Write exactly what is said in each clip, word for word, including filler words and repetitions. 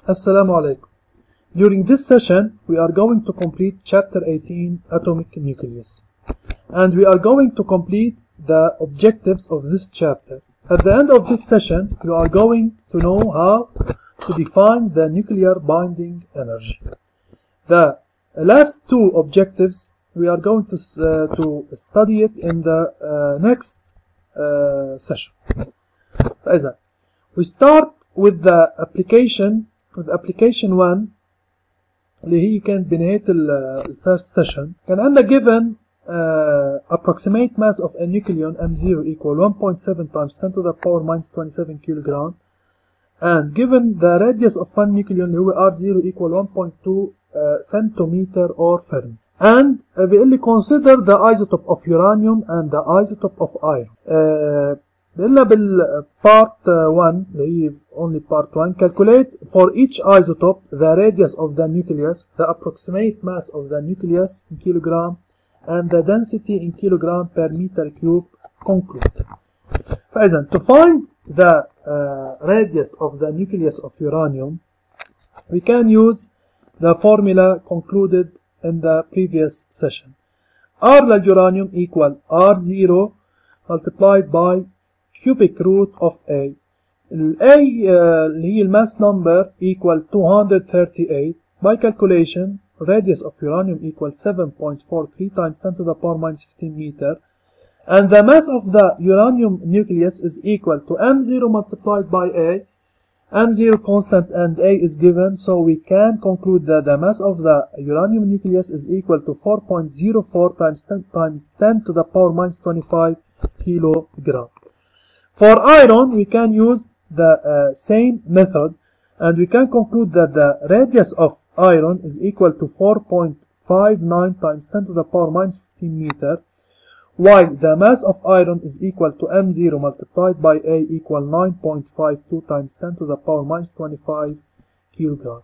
Assalamu alaikum. During this session, we are going to complete chapter eighteen, Atomic Nucleus. And we are going to complete the objectives of this chapter. At the end of this session, you are going to know how to define the nuclear binding energy. The last two objectives, we are going to, uh, to study it in the uh, next uh, session. فإذا, we start with the application with application one اللي هي كانت بنهاية ال first session. كان عندنا given uh, approximate mass of a nucleon M zero equal one point seven times ten to the power minus twenty-seven kilogram, and given the radius of one nucleon اللي هو R zero equal one point two uh, femtometer or Fermi. And uh, بيقول لي consider the isotope of uranium and the isotope of iron. uh, بيقول لنا بال part one اللي هي only part one, calculate for each isotope the radius of the nucleus, the approximate mass of the nucleus in kilogram, and the density in kilogram per meter cube. Conclude. فإذا, to find the uh, radius of the nucleus of uranium, we can use the formula concluded in the previous session. R للuranium equal R zero multiplied by cubic root of A. A اللي هي mass number equal two hundred thirty-eight. By calculation, radius of uranium equal seven point four three times ten to the power minus fifteen meter, and the mass of the uranium nucleus is equal to M zero multiplied by A. M zero constant and A is given, so we can conclude that the mass of the uranium nucleus is equal to four point zero four times ten times ten to the power minus twenty-five kilogram. For iron, we can use the uh, same method, and we can conclude that the radius of iron is equal to four point five nine times ten to the power minus fifteen meter, while the mass of iron is equal to M zero multiplied by A equal nine point five two times ten to the power minus twenty-five kilogram.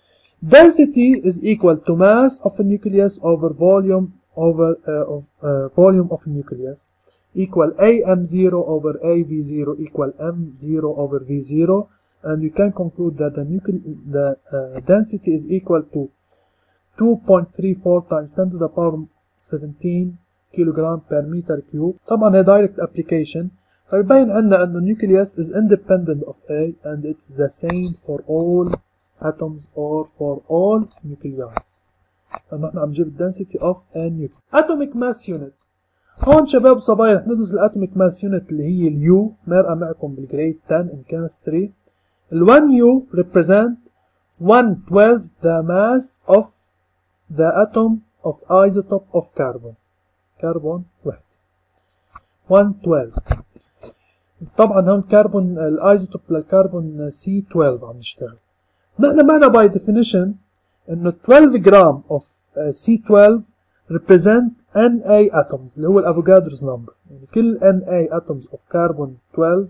Density is equal to mass of a nucleus over volume over uh, of, uh, volume of a nucleus, equal A M zero over A V zero equal M zero over V zero, and you can conclude that the, the uh, density is equal to two point three four times ten to the power seventeen kilogram per meter cube. طبعا هي direct application، فبيبين عندنا أن nucleus is independent of A and it's the same for all atoms or for all nuclei. فنحن عم نجيب density of a nucleus. Atomic mass unit. هون شباب صبايا رح ندرس الاتوميك ماس يونت اللي هي اليو، مرقة معكم بالجريد ten in chemistry. ال one U represent one twelfth the mass of the atom of isotope of carbon. كربون واحد. one twelfth. طبعا هون كربون الايزوتوب للكربون سي twelve عم نشتغل. نحن معنا by definition انه twelve جرام of سي twelve represent N A atoms اللي هو الافوغادروز نمبر، يعني كل N A atoms of carbon twelve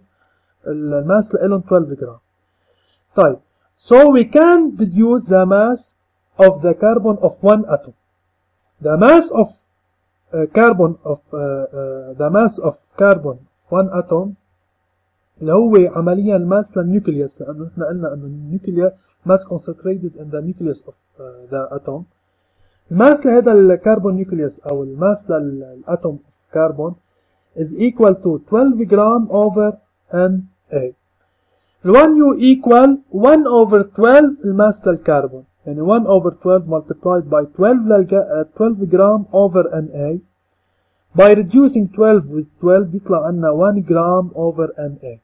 الماس لهم twelve جرام. طيب, so we can deduce the mass of the carbon of one atom. The mass of uh, carbon of uh, uh, the mass of carbon one atom اللي هو عمليا الماس للنيوكليوس، لأنه نحن قلنا إنه النيوكليوس mass concentrated in the nucleus of uh, the atom. الماس لهذا الكربون نيوكليوس أو الماس للأتوم كربون is equal to twelve gram over N A. ال one U equal one over twelve الماس للكربون، يعني one over twelve multiplied by twelve للج... twelve gram over N A. By reducing twelve with twelve يطلع عنا one gram over N A.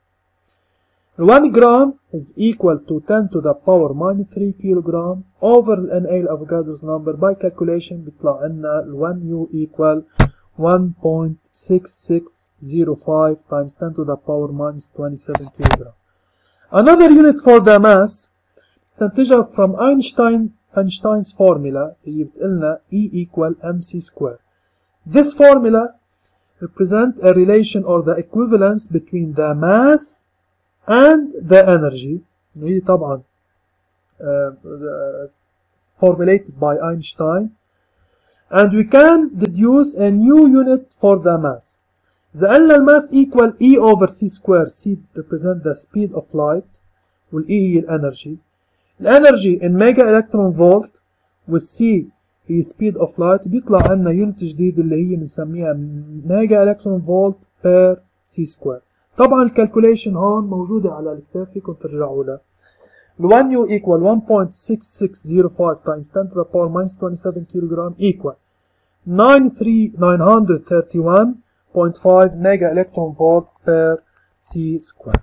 one gram is equal to ten to the power minus three kilogram over N A Avogadro's number. By calculation بيطلع عنا one U equal one point six six zero five times ten to the power minus twenty-seven kilogram. Another unit for the mass استنتجها from Einstein Einstein's formula اللي بتقلنا E equal mc square. This formula represents a relation or the equivalence between the mass and the energy. هي طبعا uh, formulated by Einstein, and we can deduce a new unit for the mass. إذا قلنا الماس equal E over C square. C represent the speed of light وال E هي الانرجي. الانرجي in mega electron volt والسي هي speed of light بيطلع عنا يونت جديد اللي هي بنسميها mega electron volt per c square. طبعا الكالكوليشن هون موجودة على الكتاب فيكم ترجعوا لها. ال one U equal one point six six zero five times ten to the power minus twenty-seven kilogram equal nine hundred thirty-one point five mega electron volt per c square.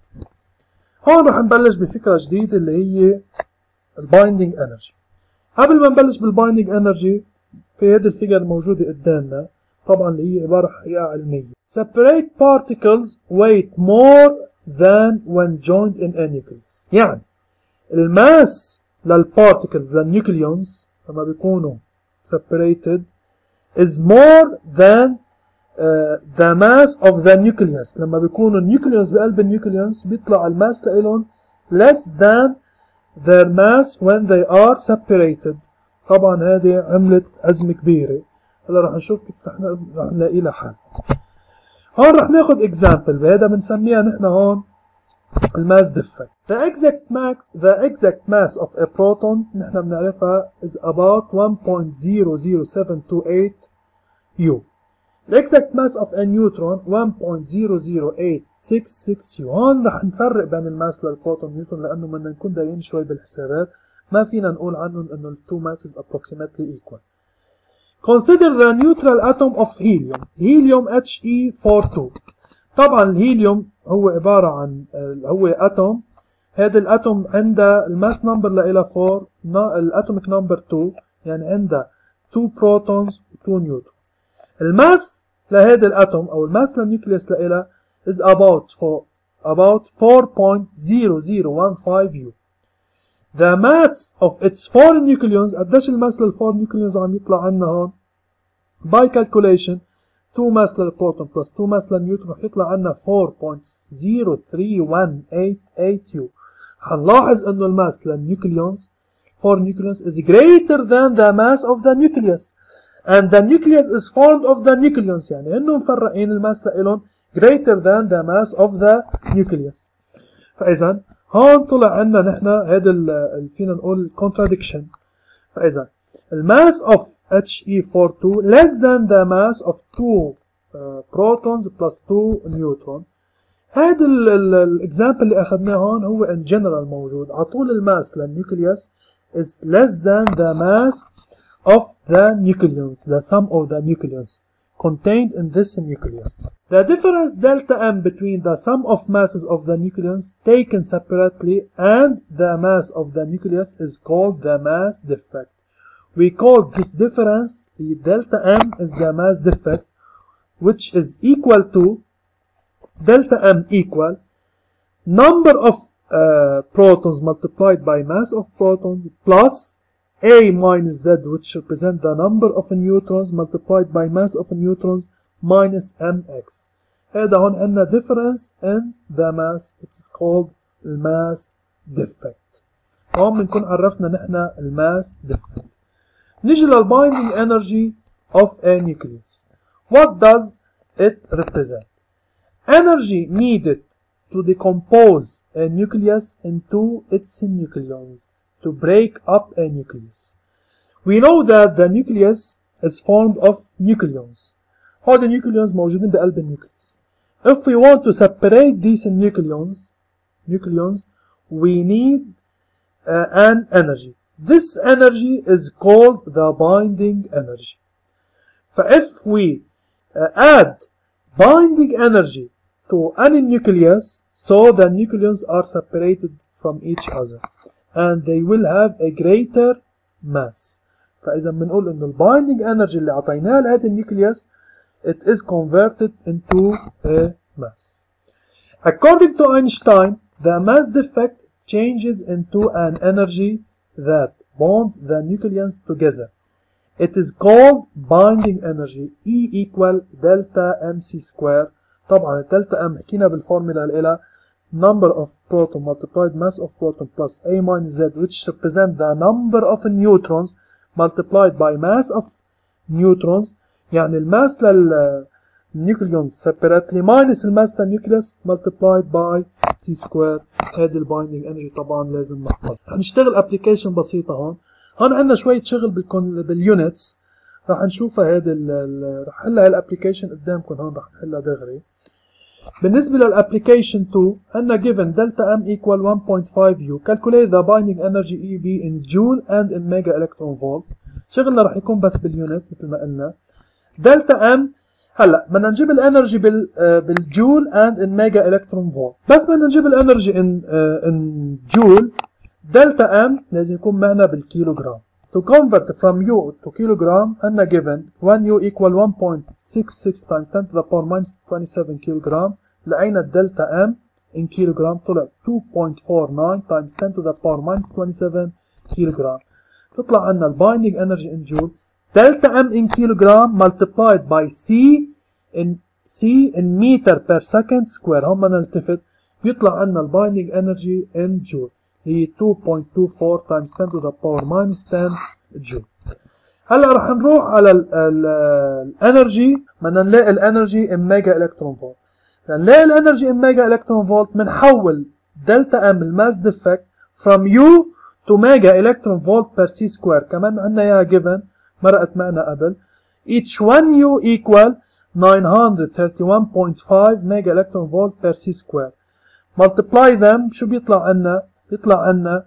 هون رح نبلش بفكرة جديدة اللي هي البايندينج انرجي. قبل ما نبلش بالبايندينج انرجي في هذه الفيجر الموجودة قدامنا طبعا اللي هي عبارة عن حقيقة علمية. Separate particles weight more than when joined in a nucleus. يعني الماس للبارتيكلز للنيوكليونز لما بيكونوا separated is more than uh, the mass of the nucleus. لما بيكونوا النيوكليونز بقلب النيوكليونز بيطلع الماس لإلهم less than their mass when they are separated. طبعا هذه عملت أزمة كبيرة. هلا رح نشوف كيف رح نلاقي لها حل. هون رح ناخذ example بهذا بنسميها نحن هون الماس ديفكت. The exact mass the exact mass of a proton نحن بنعرفها is about one point zero zero seven two eight U. The exact mass of a neutron one point zero zero eight six six U. هون رح نفرق بين الماس للبروتون نيوترون لأنه بدنا نكون دايرين شوي بالحسابات ما فينا نقول عنهم إنه ال two masses approximately equal. Consider the neutral atom of helium. helium H E forty-two. طبعا الهيليوم هو عبارة عن هو اتوم. هذا الاتوم عندها الماس نمبر لإلها four الاتوميك نمبر two يعني عندها two protons و two نيوترون. الماس لهذا الاتوم او الماس للنيوكليوس لإلها is about for about four point zero zero one five U. The mass of its four nucleons قديش الماس للفور نيوكليونز عم يطلع عنا هون؟ by calculation two mass للبروتون plus two mass للنيوترون رح يطلع عنا four point zero three one eight eight U. حنلاحظ انه الماس للنيوكليونز four nucleons is greater than the mass of the nucleus and the nucleus is formed of the nucleons يعني انه مفرقين الماس لإلهم greater than the mass of the nucleus. فاذا هون طلع عنا نحن هذا اللي فينا نقول contradiction. فاذا الماس of H E forty-two less than the mass of two uh, protons plus two neutron. هذا الاكزامبل اللي اخذناه هون هو in general موجود على طول الماس للنيوكليوس is less than the mass of the nucleons, the sum of the nucleons contained in this nucleus. The difference delta M between the sum of masses of the nucleons taken separately and the mass of the nucleus is called the mass defect. We call this difference, the delta M is the mass defect, which is equal to delta M equal number of uh, protons multiplied by mass of protons plus A minus Z, which represent the number of neutrons multiplied by mass of neutrons minus mx. هذا هون عندنا difference in the mass. It is called mass defect. هون بنكون عرفنا نحن الماس defect. نيجي للbinding energy of a nucleus. What does it represent? Energy needed to decompose a nucleus into its nucleons to break up a nucleus. We know that the nucleus is formed of nucleons. All the nucleons موجودين بقلب النيوكليوس. If we want to separate these nucleons, nucleons, we need uh, an energy. This energy is called the binding energy. فif we uh, add binding energy to any nucleus, so the nucleons are separated from each other and they will have a greater mass. فإذا بنقول إنه ال binding energy اللي عطيناه لهذا النيوكليوس it is converted into a mass. According to Einstein, the mass defect changes into an energy that bonds the nucleons together. It is called binding energy. E equal delta mc square. طبعا الدلتا m حكينا بالفورمولا الإلى number of proton multiplied mass of proton plus A minus Z, which represent the number of neutrons multiplied by mass of neutrons. يعني الماس للنيوكليونز separately minus الماس للنيوكليوس multiplied by C square هذه البايندينج انرجي طبعا لازم نحفظها. رح نشتغل ابلكيشن بسيطه هون. هون عندنا شويه شغل بالكون باليونتس رح نشوفها. هذا رح نحلها الابلكيشن قدامكم هون، رح نحلها دغري. بالنسبه للابلكيشن اثنين عندنا given delta m equal one point five u calculate the binding energy E B in joule and in mega electron volt. شغلنا رح يكون بس باليونت مثل ما قلنا. دلتا ام هلا بدنا نجيب الانرجي بال بالجول اند ان ميجا الكترون فولت. بس بدنا نجيب الانرجي ان ان جول دلتا ام لازم يكون معنا بالكيلوغرام. To convert from U to kilogram عندنا given one U equal one point six six times ten to the power minus twenty-seven kilogram. لقينا الدلتا ام in kilogram طلع two point four nine times ten to the power minus twenty-seven kilogram. تطلع عندنا البايندينج انرجي in joule delta m in kilogram multiplied by c in c in meter per second square. هم نلتفت بيطلع عندنا البايندينج انرجي in joule هي two point two four times ten to the power minus ten joule. هلا رح نروح على الانرجي. بدنا نلاقي الانرجي in ميجا الكترون فولت. لنلاقي الانرجي in ميجا الكترون فولت بنحول دلتا ام الماس ديفكت from u to ميجا الكترون فولت per c square. كمان عندنا اياها given مرقت معنا قبل. each one u equal nine hundred thirty-one point five mega electron volt per c square. multiply them شو بيطلع عنا؟ بيطلع عنا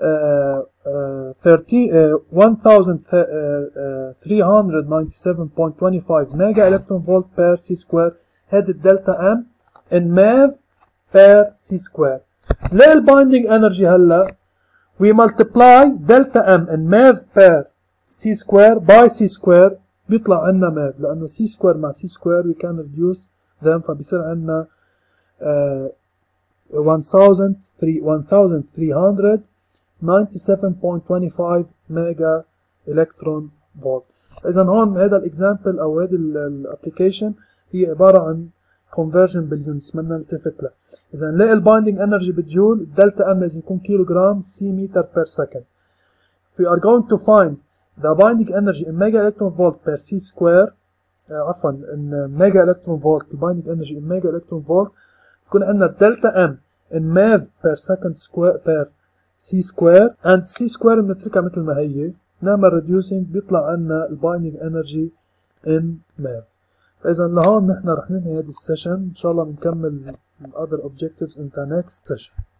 one thousand three hundred ninety-seven point two five mega electron volt per c square. هذا الدلتا ام in mav per c square. ليه البايندينج انرجي هلا؟ we multiply delta m in mav per c square by c square بيطلع عنا ماف، لأنه c square مع c square we can reduce them فبيصير عنا uh, one thousand three hundred ninety-seven point two five ميجا الكترون فولت. إذا هون هذا الإكزامبل أو هذا الأبليكيشن هي عبارة عن conversion باليونتس بدنا نلتفت له. إذا نلاقي البايندينج انرجي بالجول الدلتا ام لازم يكون كيلو جرام سي متر بير سكند. We are going to find the binding energy in mega electron volt per c square. uh, عفوا in mega electron volt the binding energy in mega electron volt يكون عندنا delta m in mav per second square per c square and c square بنتركها مثل ما هي نعمل reducing بيطلع عندنا البايندينج energy in mav. فإذا لهون نحن رح ننهي هذه السيشن. إن شاء الله بنكمل other objectives in the next session.